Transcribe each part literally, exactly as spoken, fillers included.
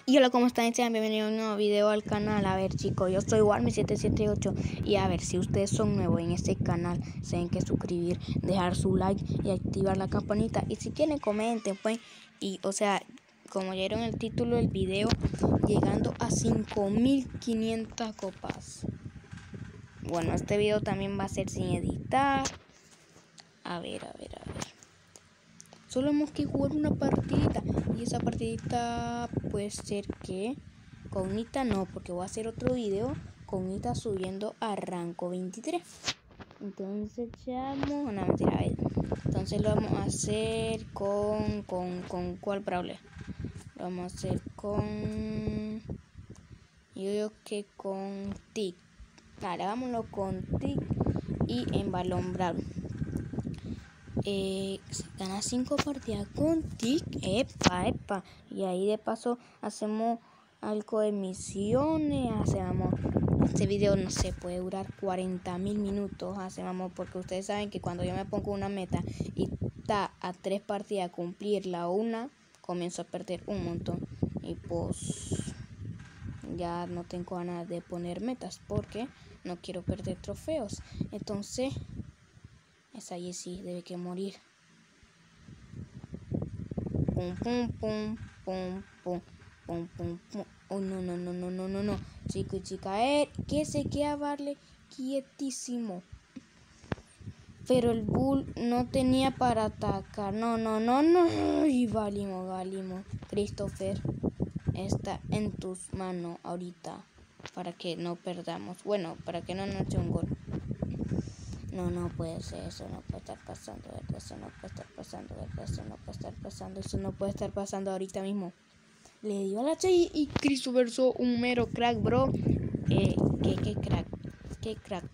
Y hola, ¿cómo están? Sean bienvenidos a un nuevo video al canal. A ver, chicos, yo soy Warmy siete siete ocho. Y a ver, si ustedes son nuevos en este canal, se tienen que suscribir, dejar su like y activar la campanita. Y si quieren, comenten, pues. Y, o sea, como ya vieron el título del video, llegando a cinco mil quinientas copas. Bueno, este video también va a ser sin editar. A ver, a ver, a ver. Solo hemos que jugar una partidita. Y esa partidita puede ser que con Nita no, porque voy a hacer otro video con Nita subiendo a rango veintitrés. Entonces ya vamos. No, mentira, a ver. Entonces lo vamos a hacer con. con. con ¿cuál brawler? Lo vamos a hacer con. Yo digo que con Tic. Vale, vámonos con Tic y en balón Brawl. Eh, gana cinco partidas con Tic, epa, epa, y ahí de paso hacemos algo de misiones, hacemos, este video no se puede durar cuarenta mil minutos, hacemos, porque ustedes saben que cuando yo me pongo una meta y está a tres partidas cumplirla o una, comienzo a perder un montón, y pues ya no tengo ganas de poner metas, porque no quiero perder trofeos, entonces esa Jessie debe que morir. Pum, pum, pum, pum, pum, pum, pum, pum. Oh, no, no, no, no, no, no, no. Chico y chica, eh, que se queda Barley quietísimo. Pero el Bull no tenía para atacar. No, no, no, no. Y valimos, valimos. Christopher, está en tus manos ahorita. Para que no perdamos. Bueno, para que no nos eche un gol. No, no puede ser, eso no puede estar pasando, ¿verdad? Eso no puede estar pasando, ¿verdad? Eso no puede estar pasando, eso no puede estar pasando ahorita mismo. Le dio a la H y, y Christopher sos un mero crack, bro. Eh, ¿qué, qué crack? ¿Qué crack?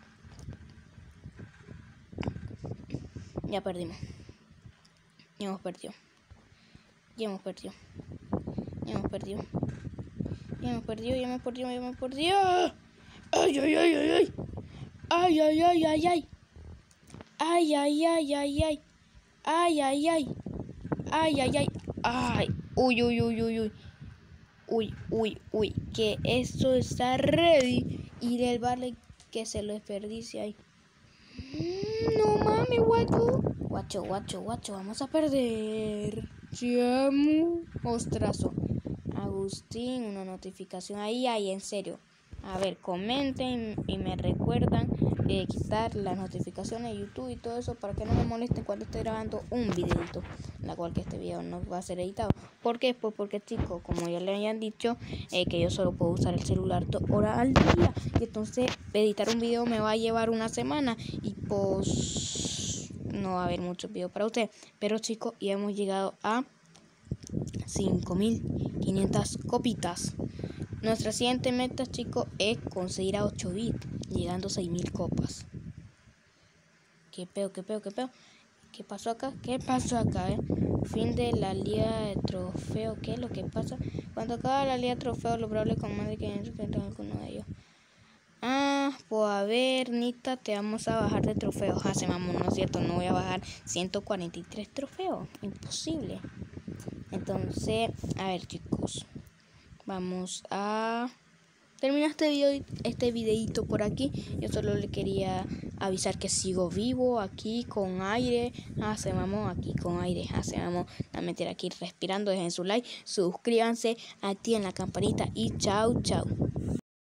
Ya perdimos. Ya hemos perdido. Ya hemos perdido. Ya hemos perdido. Ya hemos perdido, ya hemos perdido, ya hemos perdido. ¡Ay, ay, ay, ay, ay! ¡Ay, ay, ay, ay, ay! Ay, ay, ay, ay, ay. Ay, ay, ay. Ay, ay, ay. Ay. Uy, uy, uy, uy, uy. Uy, uy, uy. Que esto está ready. Y del Barley que se lo desperdicia ahí. No mames, guacho. Guacho, guacho, guacho. Vamos a perder. Llamo. Ostrazo. Agustín, una notificación ahí, ahí, en serio. A ver, comenten y me recuerdan de quitar las notificaciones de YouTube y todo eso para que no me molesten cuando esté grabando un videito, la cual que este video no va a ser editado. ¿Por qué? Pues porque, chicos, como ya le habían dicho, eh, que yo solo puedo usar el celular dos horas al día, y entonces editar un video me va a llevar una semana y pues no va a haber muchos videos para ustedes. Pero, chicos, ya hemos llegado a cinco mil quinientas copitas. Nuestra siguiente meta, chicos, es conseguir a ocho bits, llegando a seis mil copas. ¿Qué peo, qué peo, qué peo? ¿Qué pasó acá? ¿Qué pasó acá, eh? Fin de la liga de trofeo. ¿Qué es lo que pasa? Cuando acaba la liga de trofeo, los brawlers con más de quinientos enfrentan a alguno de ellos. Ah, pues a ver, Nita, te vamos a bajar de trofeos. Ah, se mamó, no es cierto, no voy a bajar ciento cuarenta y tres trofeos. Imposible. Entonces, a ver, chicos. Vamos a terminar este video, este videito por aquí. Yo solo le quería avisar que sigo vivo aquí con aire. Ah, se mamó aquí con aire. Ah, se mamó. La meter aquí respirando. Dejen su like, suscríbanse, activen la campanita y chao, chao.